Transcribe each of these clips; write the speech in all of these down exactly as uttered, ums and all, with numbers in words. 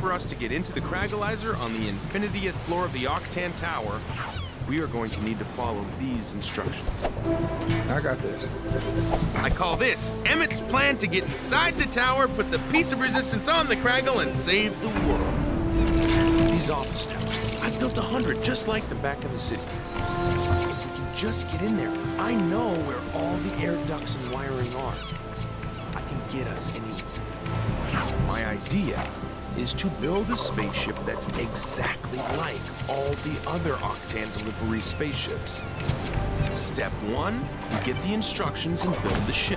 for us to get into the Cragalizer on the infinitieth floor of the Octan Tower, we are going to need to follow these instructions. I got this. I call this Emmett's plan to get inside the tower, put the piece of resistance on the Craggle, and save the world. These office towers, I've built a hundred just like them back in the city. If we can just get in there, I know where all the air ducts and wiring are. I can get us anywhere. My idea is to build a spaceship that's exactly like all the other Octan delivery spaceships. Step one, you get the instructions and build the ship.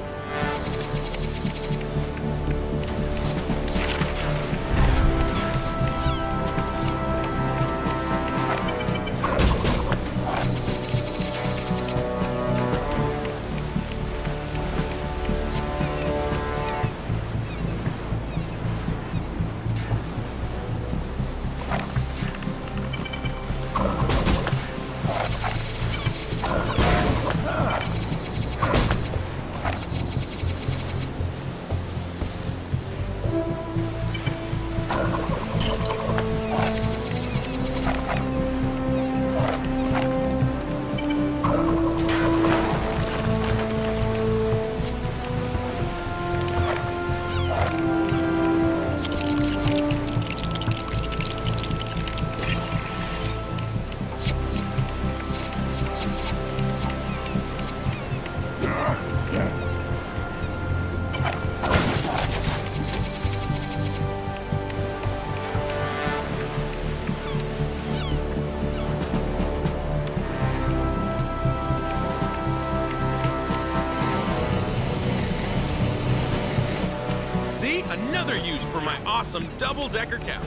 See? Another use for my awesome double-decker couch.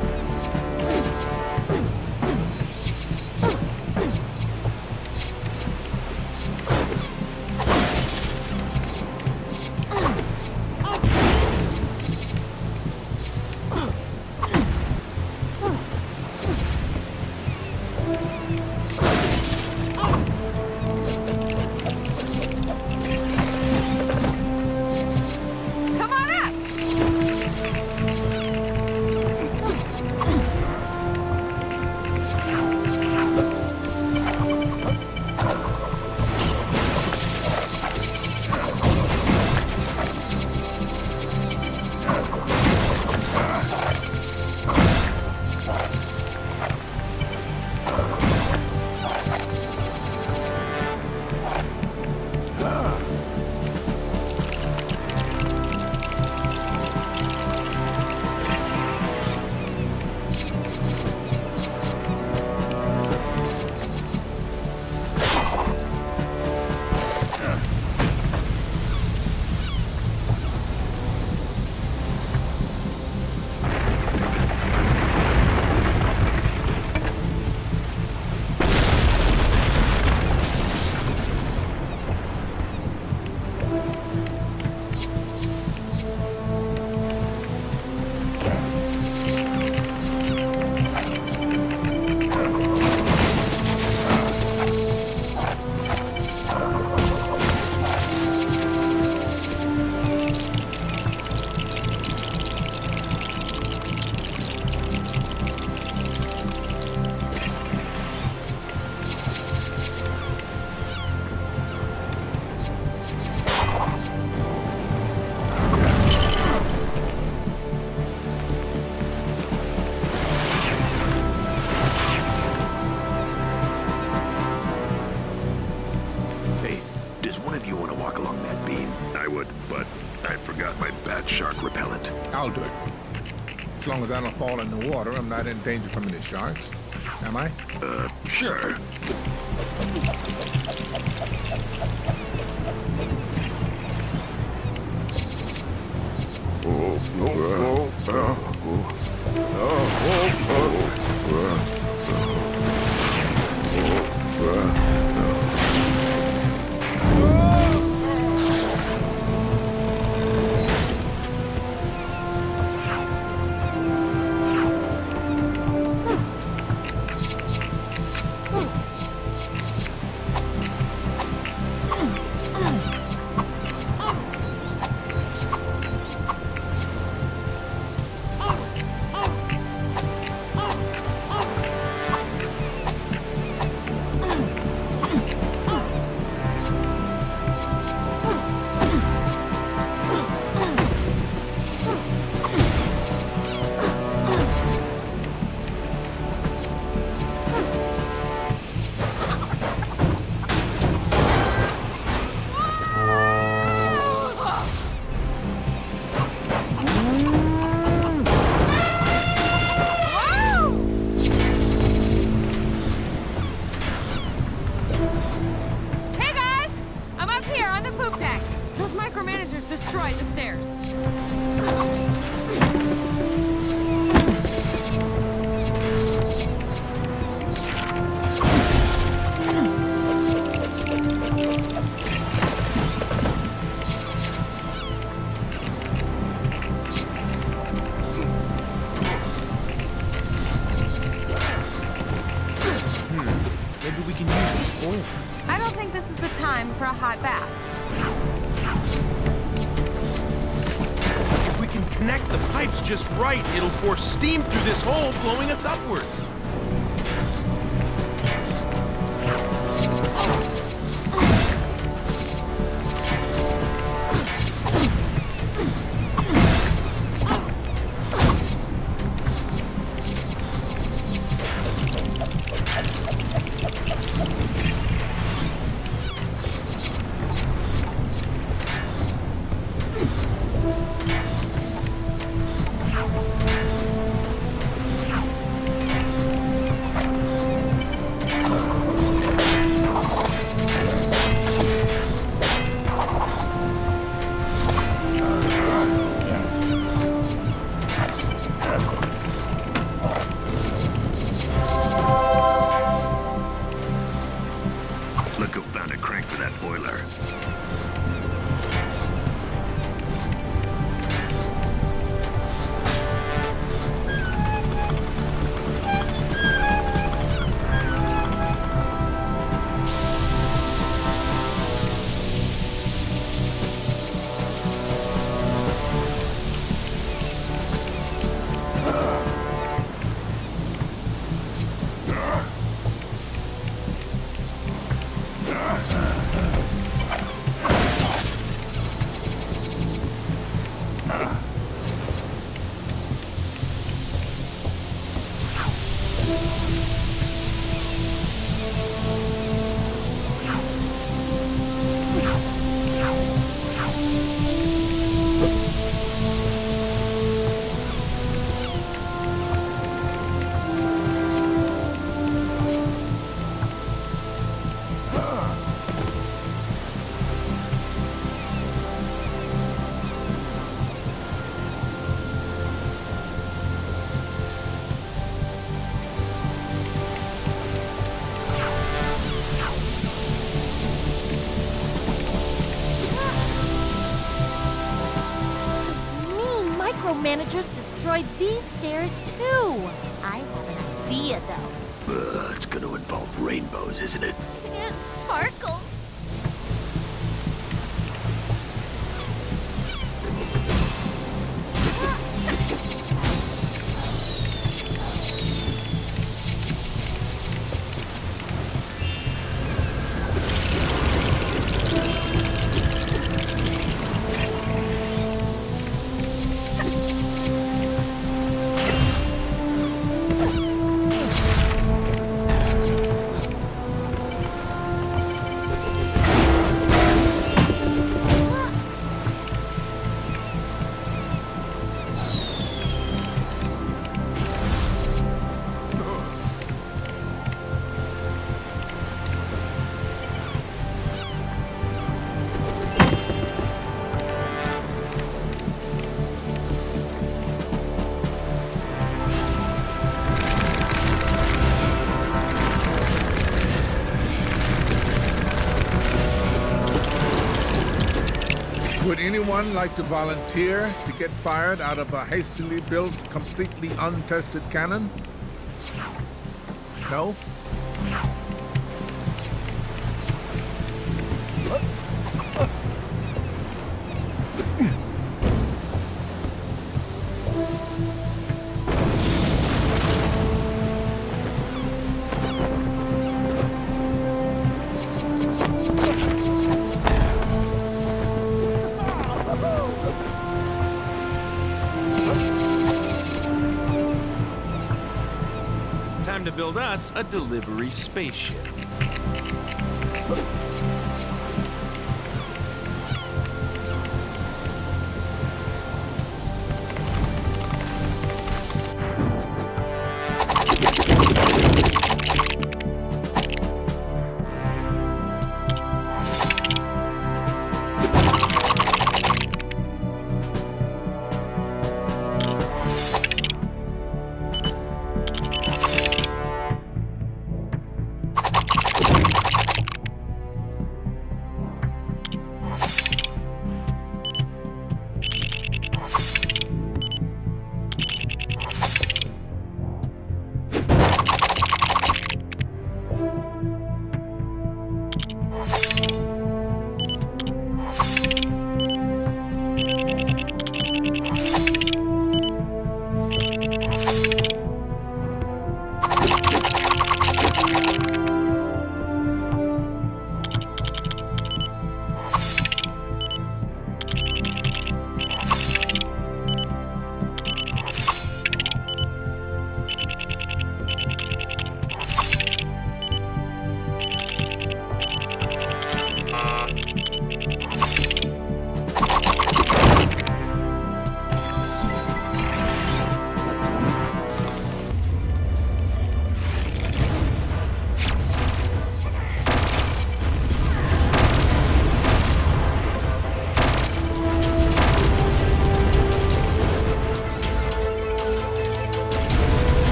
I'll do it. As long as I don't fall in the water, I'm not in danger from any sharks. Am I? Uh, sure. Oh, oh, oh, oh, oh, oh, oh. Let's destroy the stairs. Maybe we can use this oil. I don't think this is the time for a hot bath. If we can connect the pipes just right, it'll force steam through this hole, blowing us upwards. Look who found a crank for that boiler. Managers destroyed these stairs too. I have an idea though. Uh, it's gonna involve rainbows, isn't it? And sparkles. Would anyone like to volunteer to get fired out of a hastily built, completely untested cannon? No? Time to build us a delivery spaceship.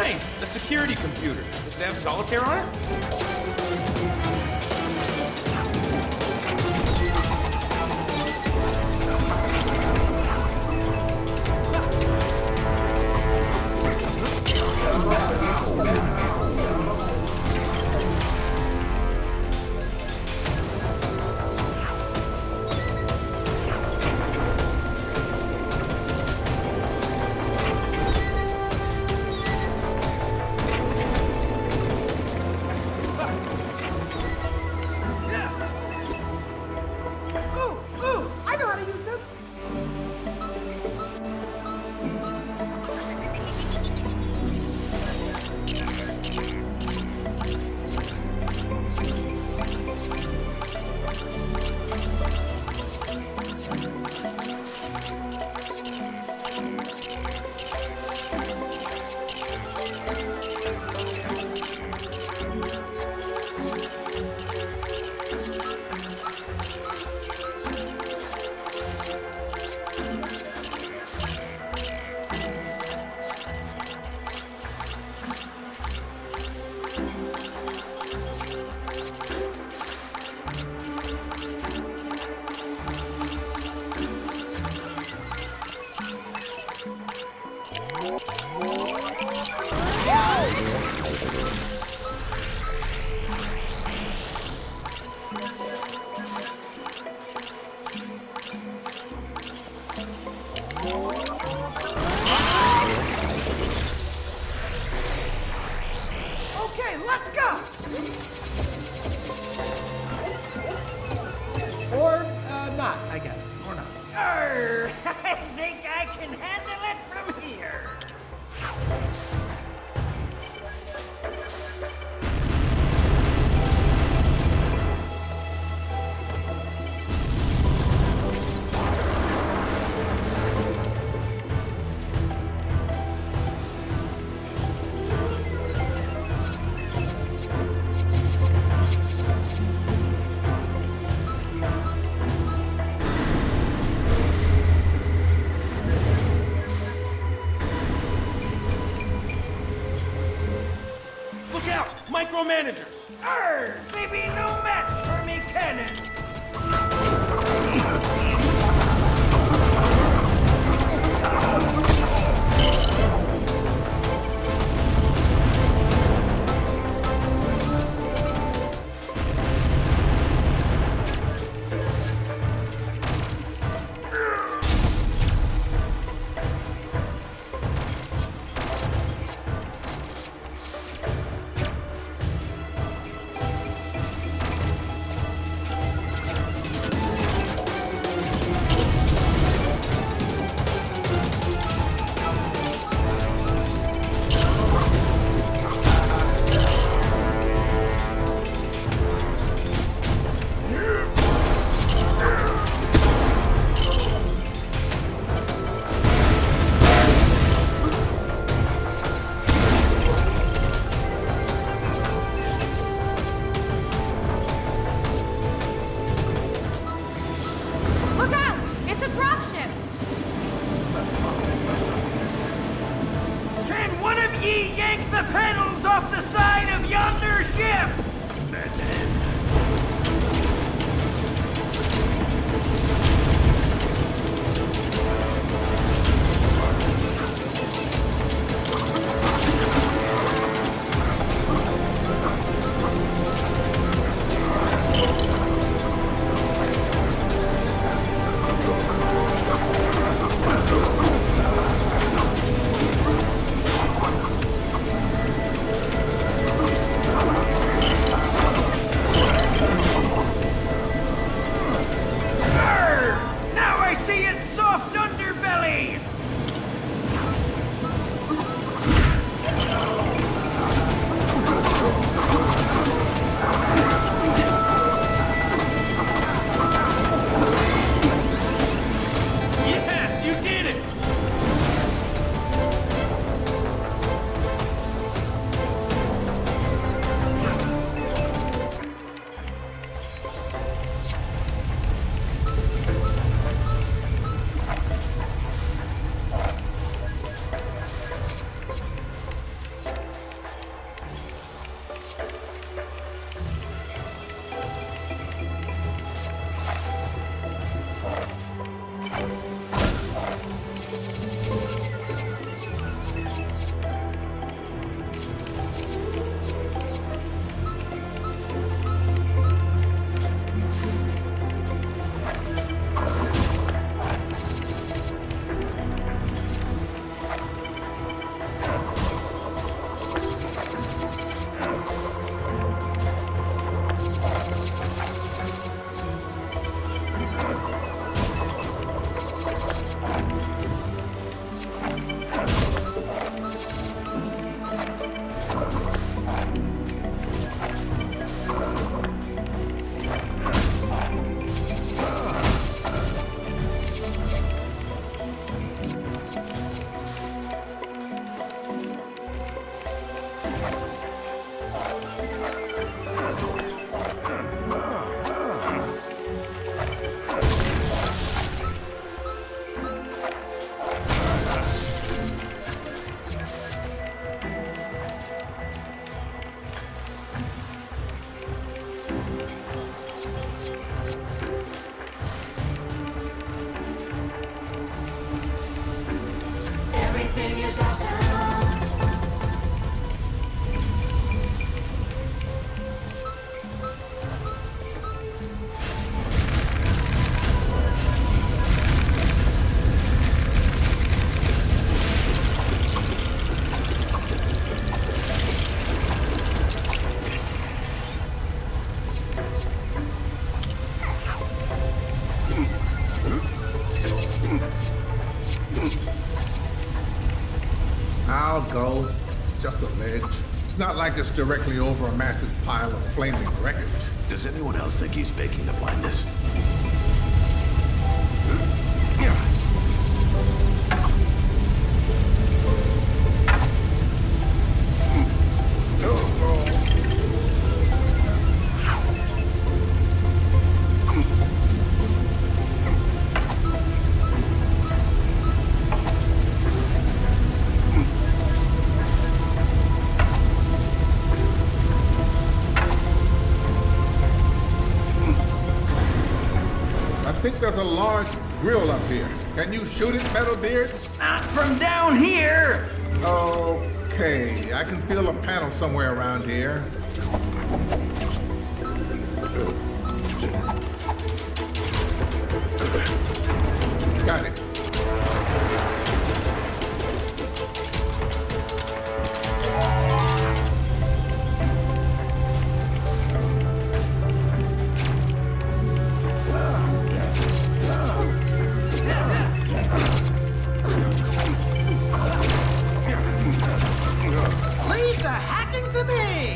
Nice! A security computer. Does it have solitaire on it? Okay, let's go! Or uh, not, I guess. Or not. Arr, I think I can handle it from here. Micromanagers! Arr, they be no match for me cannon. Ye yank the pedals off the side of yonder ship! Madman. Everything is awesome. I'll go. Just a ledge. It's not like it's directly over a massive pile of flaming wreckage. Does anyone else think he's faking the blindness? I think there's a large grill up here. Can you shoot it, Metalbeard? Not from down here. Okay, I can feel a panel somewhere around here. Got it. Leave the hacking to me.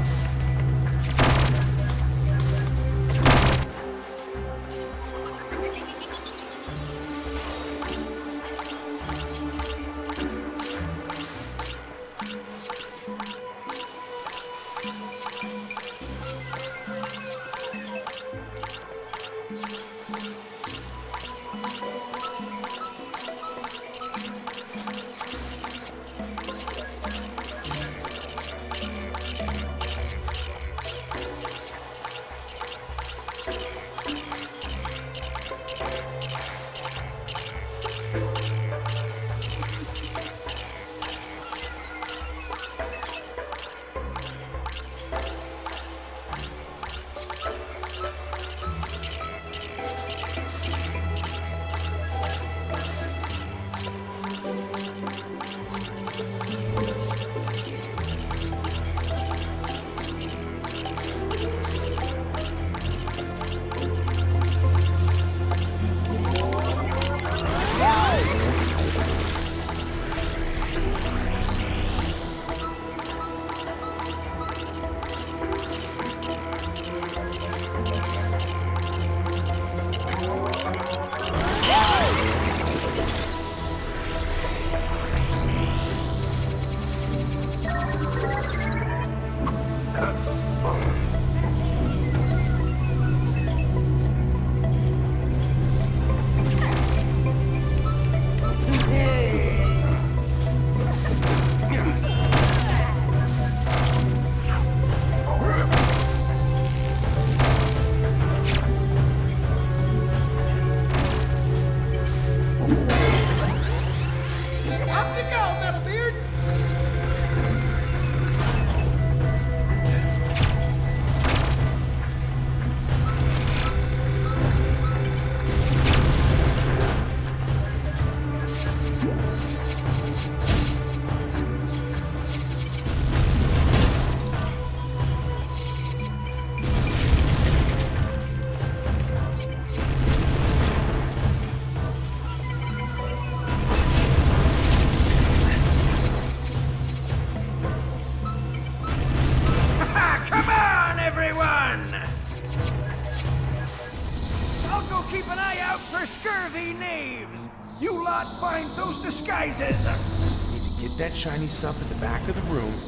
keep an eye out for scurvy knaves. You lot find those disguises. I just need to get that shiny stuff at the back of the room, and we can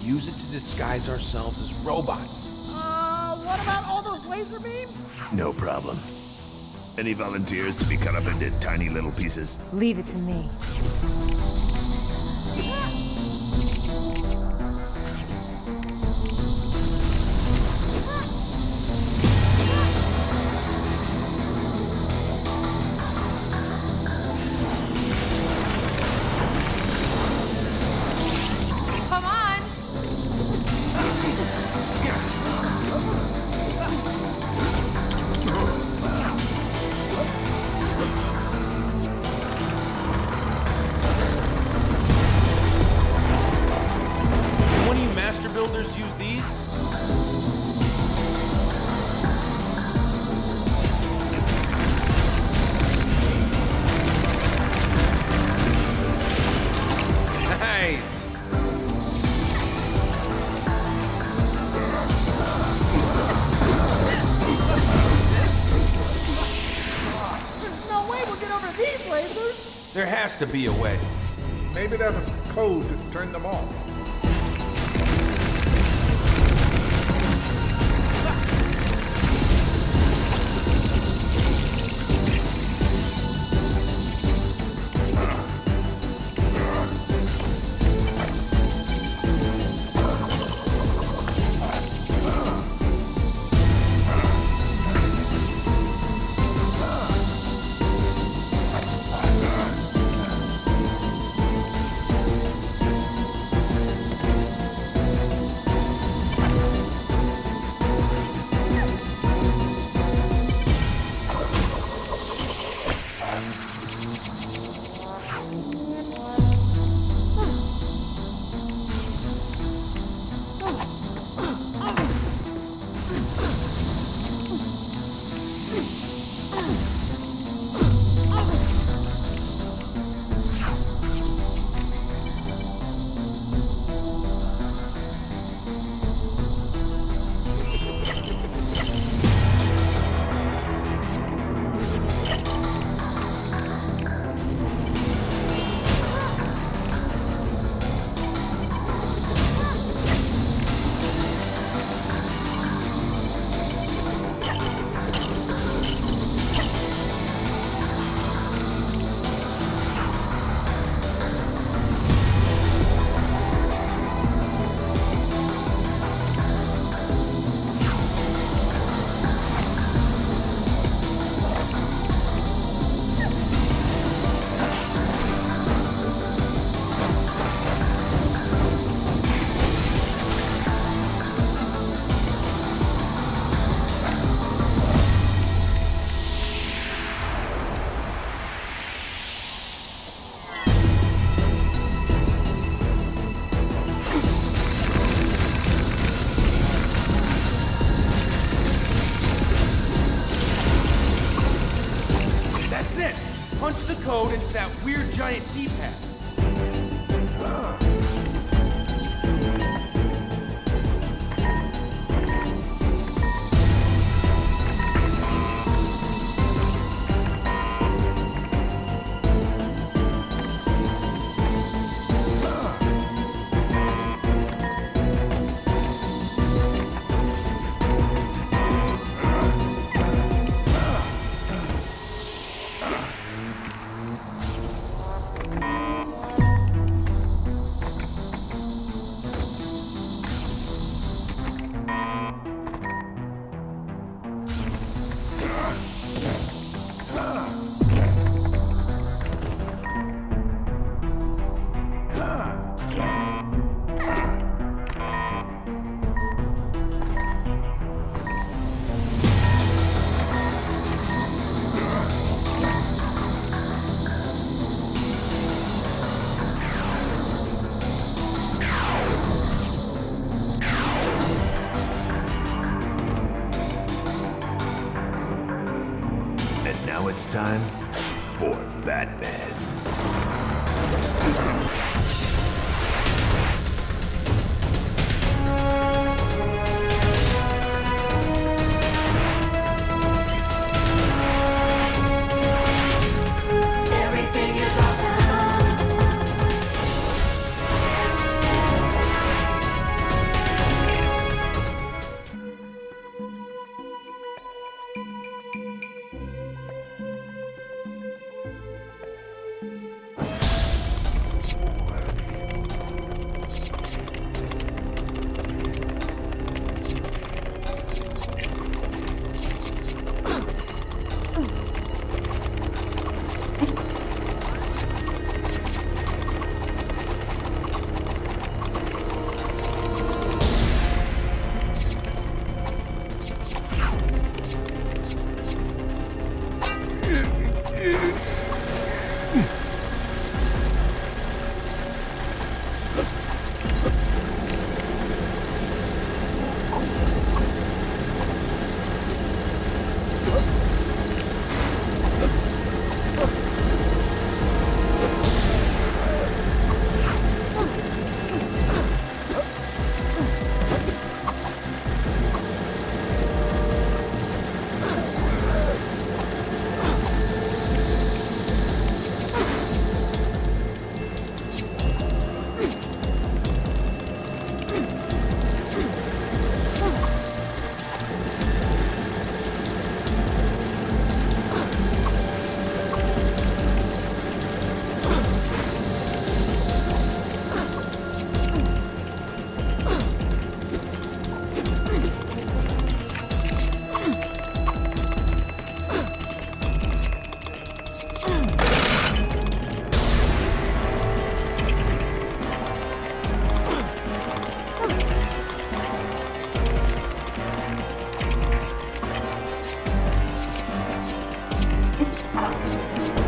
use it to disguise ourselves as robots. Uh, what about all those laser beams? No problem. Any volunteers to be cut up into tiny little pieces? Leave it to me. Come on! One of you master builders use these? Nice! There's no way we'll get over these lasers! There has to be a way. Maybe there's a code to turn them off. That's it! Punch the code into that weird giant keypad. Now it's time for Batman. Everything is awesome. Ugh.